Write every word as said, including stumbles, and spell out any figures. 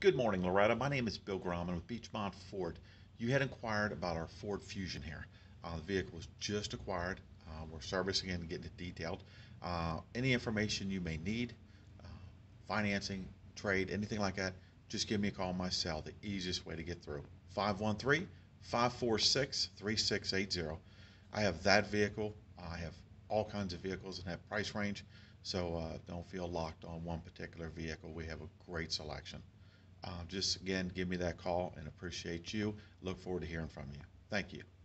Good morning, Loretta. My name is Bill Grauman with Beechmont Ford. You had inquired about our Ford Fusion here. Uh, the vehicle was just acquired. Uh, we're servicing it and getting it detailed. Uh, any information you may need, uh, financing, trade, anything like that, just give me a call on my cell, the easiest way to get through. five one three, five four six, three six eight zero. I have that vehicle. I have all kinds of vehicles in that price range, so uh, don't feel locked on one particular vehicle. We have a great selection. Uh, just again, give me that call and appreciate you. Look forward to hearing from you. Thank you.